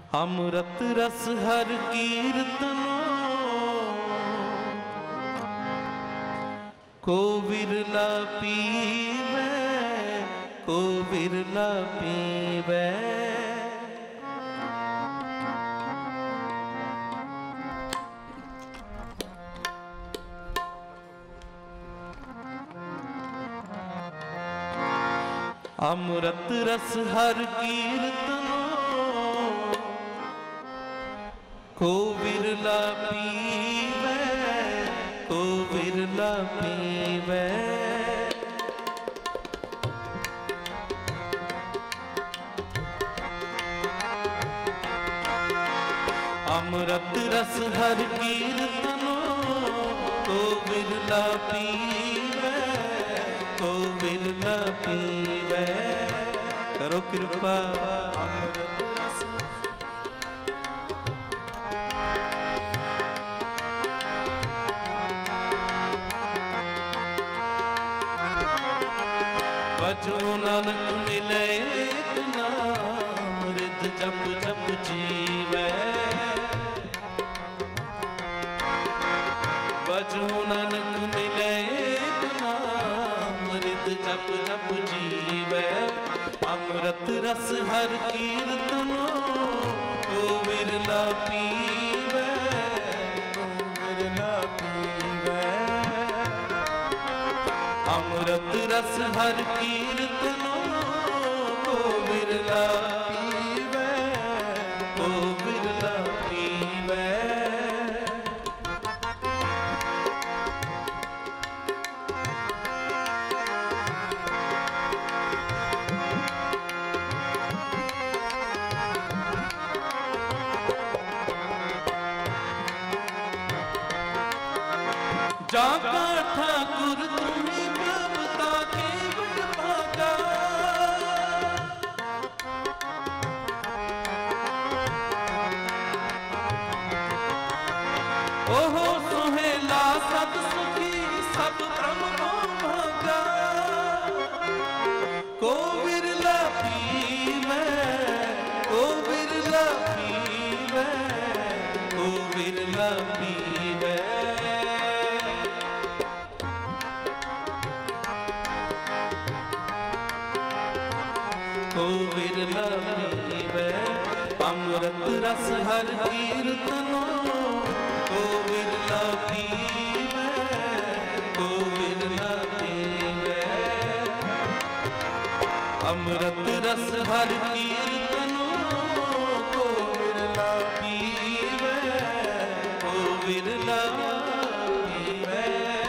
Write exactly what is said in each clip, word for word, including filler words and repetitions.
अमृत रस हर कीर्तनो को बिरला पीवे, को बिरला पीवे। अमृत रस हर कीर्तनो को बिरला पीवे, को बिरला पीवे। अमृत रस हर कीर्तनो को बिरला पीवे, को बिरला पीवे। करो कृपा अमृत रस बजो नानक मिले एक नाम, रिद जप जप जीवे। बजो नानक मिले एक नाम, रिद जप जप जीवे। अमृत रस हर कीर्तनो को बिरला पीवे, को बिरला पीवे। अमृत रस हर कीर्तनो को बिरला पीवे, को बिरला पीवे। जाका ठाकुर तुम्ही प्रभुता के बड़ भागा। ओहो सुहेला सब सुखी सब ब्रह्म को भागा। को बिरला पीवे, को बिरला पीवे, को बिरला पीवे। को बिरला पीवे। अमृत रस हर कीर्तनो को बिरला पीवे, को बिरला पीवे। अमृत रस हर कीर्तनो को बिरला पीवे, को बिरला पीवे।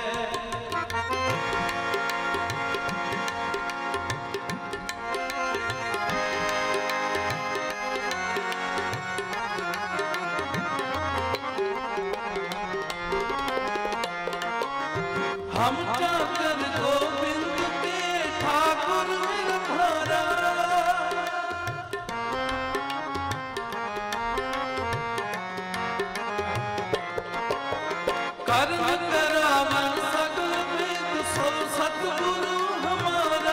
हम चाकर गोविंद के ठाकुर हमारा। कर्म करावन सगल वेद सो सतगुरु हमारा।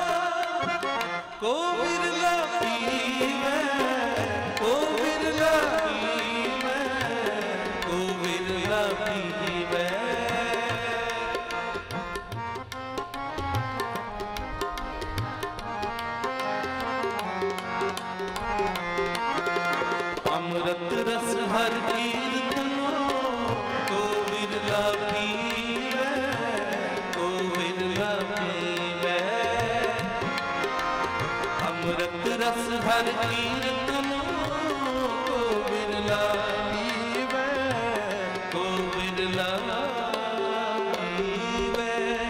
को बिरला पीवे, को बिरला पीवे, को बिरला पीवे। अमृत रस हर कीर्तनो को बिरला पीवे, को बिरला पीवे। अमृत रस हर कीर्तनो को बिरला पीवे, को बिरला पीवे।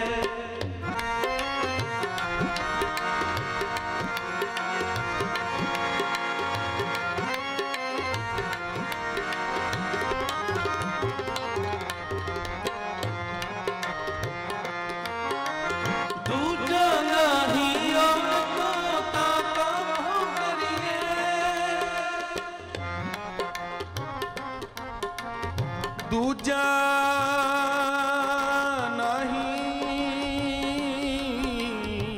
दूजा नहीं और माता का करिए। दूजा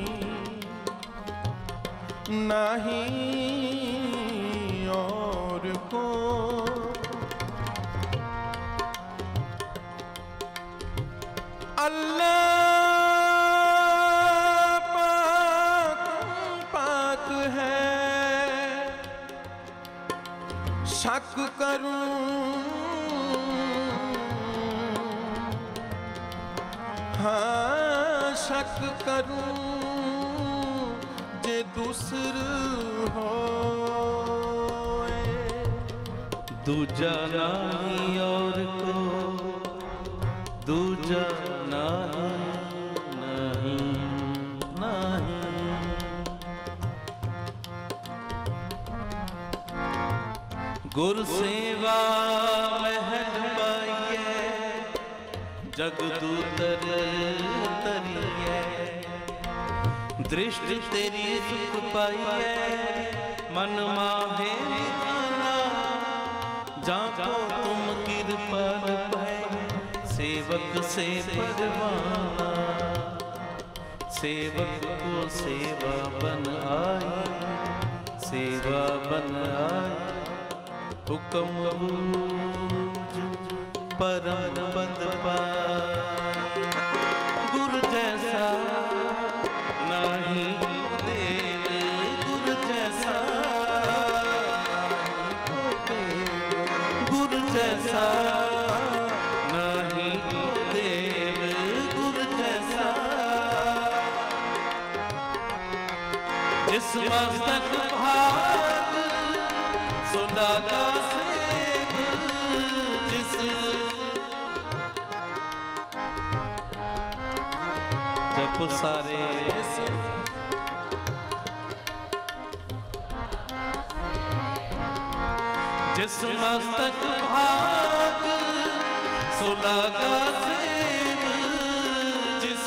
नहीं नहीं और शक करूं हाँ शक करूं जे दूसर होए दूजा नहीं और को दूजा नहीं नहीं नहीं गुर सेवा महल पाइए जगदूतर तरिए दृष्टि तेरी सुख पाइए मन माहे जाको तुम कृपाल पाए सेवक से परवाना सेवक को सेवा बन आई सेवा बन आई हुक्म परम पद पाए गुरु जैसा नहीं देव गुरु जैसा गुरु जैसा नहीं देव गुरु जैसा जिस मस्तक भाग सुलागा सेव जिस जप सारे जिस मस्तक भाग सुलागा सेव जिस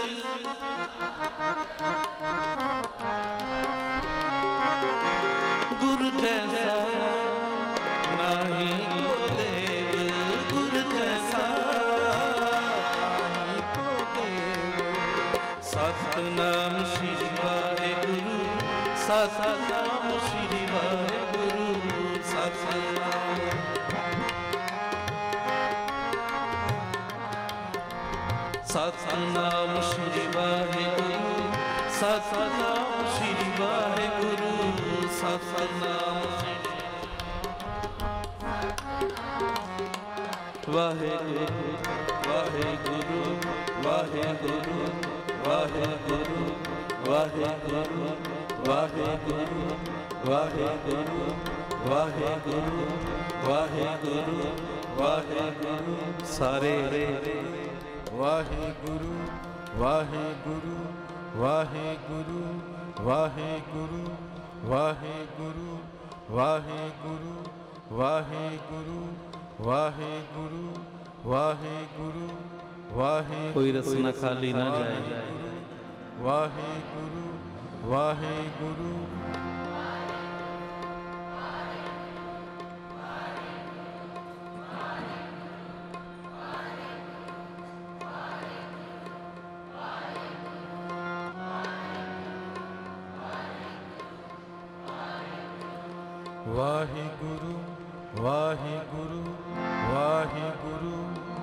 गुरु जैसा नहीं को देव गुरु जैसा नहीं को देव सतनाम श्री वाहेगुरु सतनाम श्री वाहेगुरु सतनाम सतनाम श्री वाहेगुरु सतनाम श्री वाहेगुरु सतनाम वाहेगुरु वाहेगुरु वाहेगुरु वाहेगुरु वाहेगुरु वाहेगुरु वाहेगुरु वाहेगुरु वाहेगुरु वाहेगुरु सारे वाहेगुरु वाहेगुरु वाहेगुरु वाहेगुरु वाहेगुरु वाहेगुरु वाहेगुरु वाहेगुरु वाहेगुरु वाहे कोई रसना खाली ना जाए वाहेगुरु वाहेगुरु वाहेगुरु वाहेगुरु वाहेगुरु